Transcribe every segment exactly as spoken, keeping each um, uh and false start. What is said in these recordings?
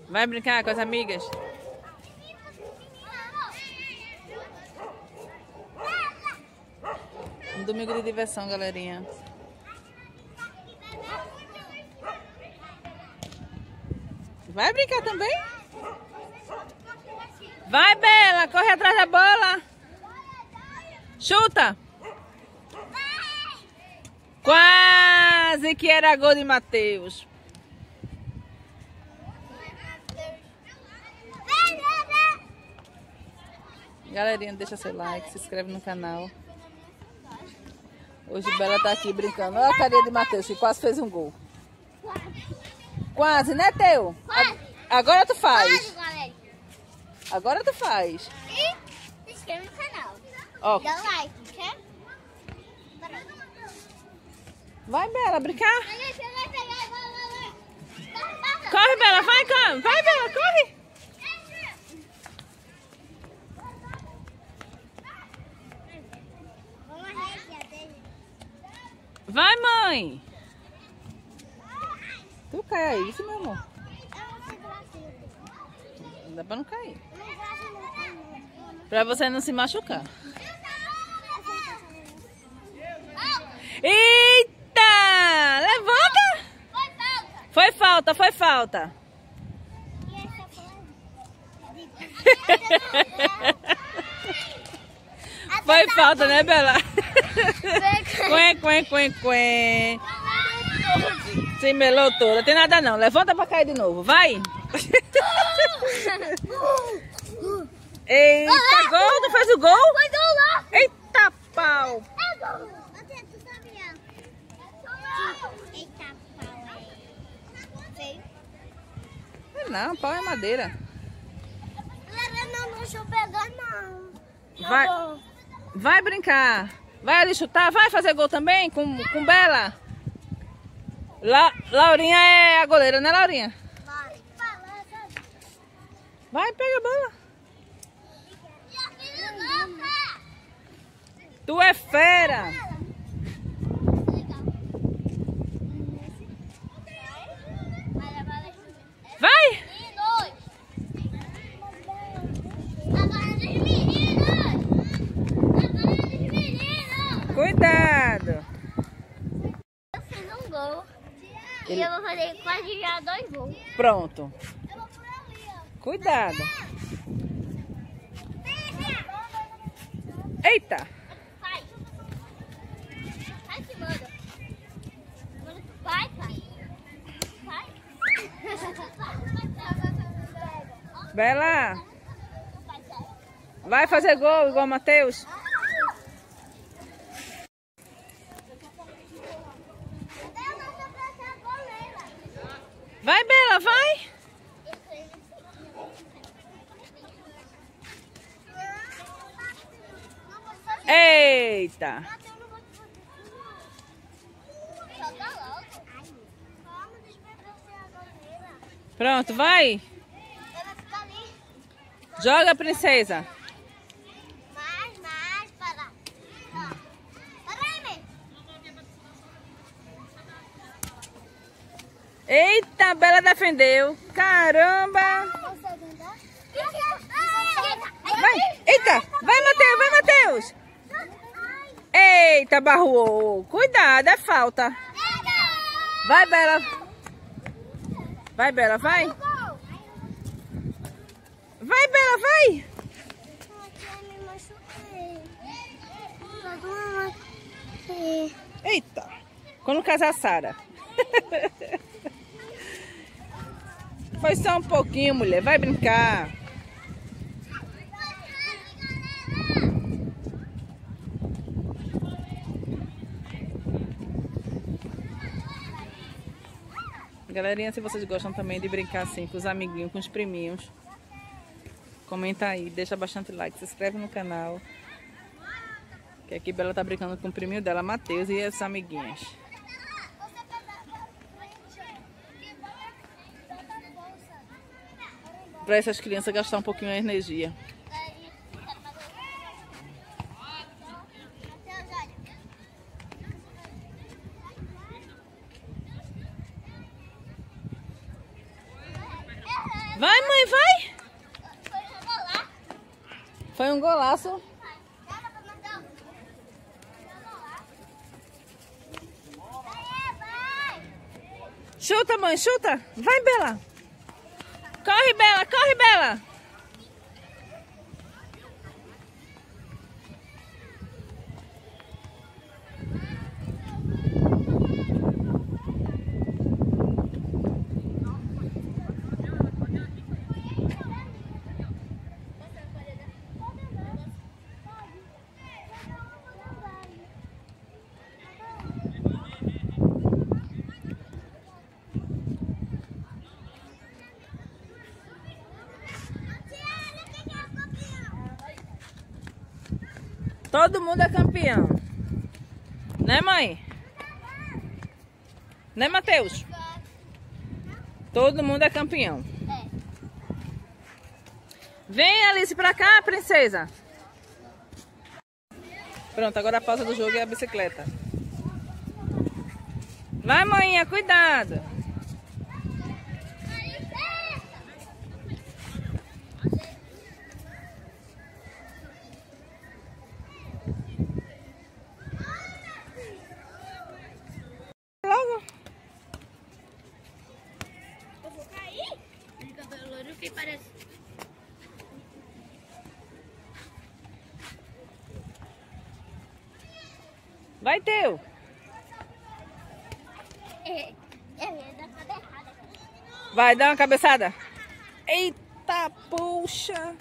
Vai brincar com as amigas? Um domingo de diversão, galerinha. Vai brincar também? Vai, Bela, corre atrás da bola. Chuta. Quase que era gol de Matheus. Galerinha, deixa seu like, se inscreve no canal. Hoje Bela tá aqui brincando. Olha a carinha de Matheus, que quase fez um gol. Quase, né, Teu? Quase. Agora tu faz. Quase, galera. Agora tu faz. E se inscreve no canal. Ó. Dá like, quer? Vai, Bela, brincar. Corre, Bela, vai, corre. Vai, Bela, corre. Vai, mãe. Tu cai aí, isso, meu amor. Não dá pra não cair. Pra você não se machucar. Eita! Levanta! Foi falta, foi falta. Foi falta, né, Bela? Quen, quen, quen, quen. Se melou toda. Tem nada não. Levanta pra cair de novo. Vai. Eita, gol. Tu fez o gol? Foi gol lá. Eita, pau. É gol. Tu sabia? Eita, pau. Feio. Não, pau é madeira. Não, deixa eu pegar, não. Vai, vai brincar. Vai ali chutar. Vai fazer gol também com, com Bela. La, Laurinha é a goleira, né, Laurinha? Vai. Vai, pega a bola. Tu é fera. Vai. Cuidado. Eu fiz um gol. E eu vou fazer quase já dois gols. Pronto. Cuidado. Eita. Vai. Vai que manda. Vai, pai. Vai. Bela. Vai fazer gol igual o Matheus. Vai, Bela, vai. Eita. Pronto, vai. Joga, princesa. Mais, mais, para. Para aí, mesmo. Eita, Bela defendeu. Caramba. Vai. Eita, vai, Matheus, vai, Matheus. Eita, barrou. Cuidado, é falta. Vai, Bela. Vai, Bela, vai. Vai, Bela, vai. Eita. Quando casar, Sara. Foi só um pouquinho, mulher. Vai brincar. Galerinha, se vocês gostam também de brincar assim com os amiguinhos, com os priminhos, comenta aí, deixa bastante like, se inscreve no canal. Que aqui Bela tá brincando com o priminho dela, Matheus, e as amiguinhas. Para essas crianças gastar um pouquinho de energia. É, Vai, mãe, vai. Foi um golaço. Chuta, mãe, chuta. Vai, Bela. Corre, Bela, corre, Bela. Todo mundo é campeão. Né, mãe? Né, Matheus? Todo mundo é campeão. Vem, Alice, pra cá, princesa. Pronto, agora a pausa do jogo é a bicicleta. Vai, mãinha, cuidado. Logo. Eu vou cair? De cabelo loiro que parece. Vai, teu. É, é, da cabeçada. Vai, dá uma cabeçada. Eita, puxa.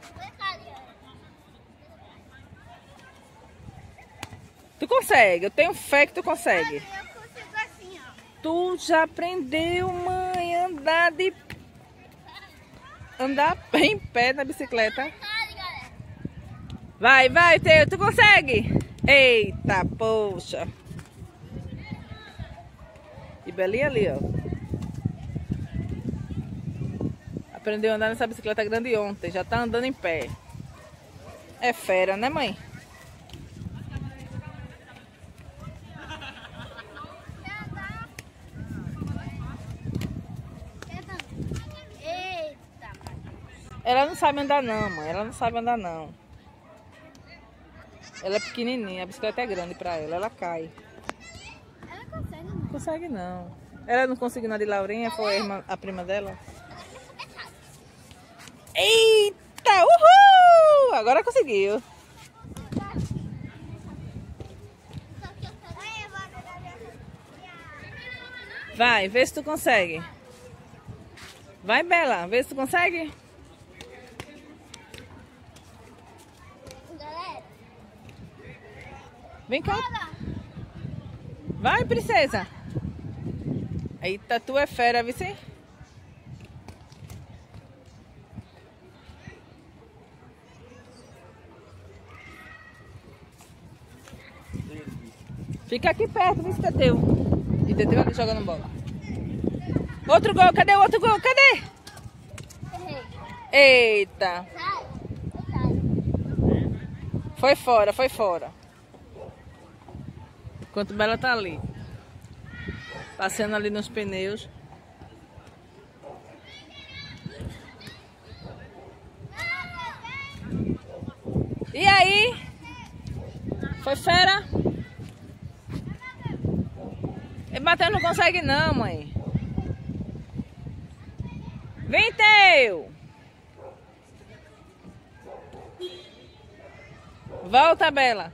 Tu consegue, eu tenho fé que tu consegue. Eu consigo assim, ó. Tu já aprendeu, mãe, andar de... Andar em pé na bicicleta. Vai, vai, teu, tu consegue? Eita, poxa. E Belinha ali, ó. Aprendeu a andar nessa bicicleta grande ontem, já tá andando em pé. É fera, né, mãe? Ela não sabe andar não, mãe. Ela não sabe andar não. Ela é pequenininha, a bicicleta é grande pra ela. Ela cai. Ela consegue, não? Não consegue não. Ela não conseguiu nada de Laurinha, foi a, irmã, a prima dela. Eita, uhul! Agora conseguiu. Vai, vê se tu consegue. Vai, Bela, vê se tu consegue. Vem cá. Vai, princesa. Eita, tu é fera, viu sim? Fica aqui perto, viu, Teteu? E Teteu ali jogando bola. Outro gol, cadê o outro gol? Cadê? Eita. Foi fora, foi fora. Enquanto Bela tá ali, passeando ali nos pneus. E aí? Foi fera? E Matheus não consegue não, mãe. Vem, Teu! Volta, Bela.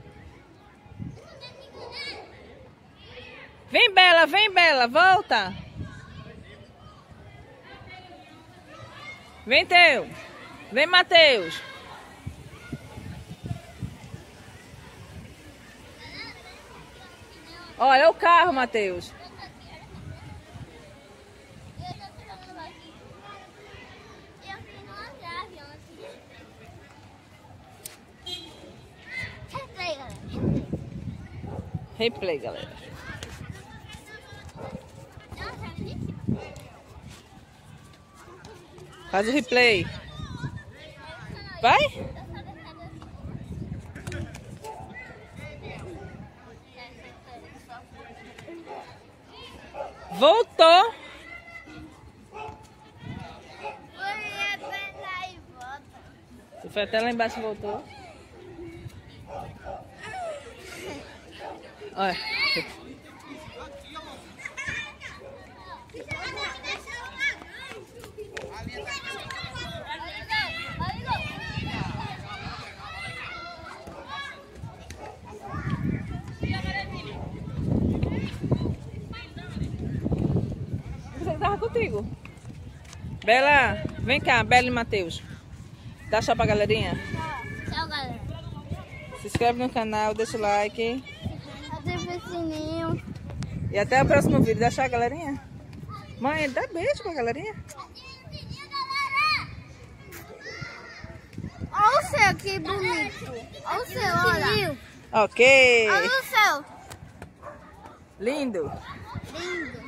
Vem, Bela, vem, Bela, volta. Vem, Teu. Vem, Matheus. Olha o carro, Matheus. Replay, galera. Faz o replay. Vai? Voltou. Foi até lá embaixo e voltou. Olha. Você tava contigo. Bela, vem cá, Bela e Matheus. Dá tchau pra galerinha. Tchau, galera. Se inscreve no canal, deixa o like. Ativa o sininho. E até o próximo vídeo. Dá tchau, galerinha. Mãe, dá beijo pra galerinha. Olha o céu, que bonito. Olha o céu, olha. Ok. Olha o céu. Lindo. Lindo.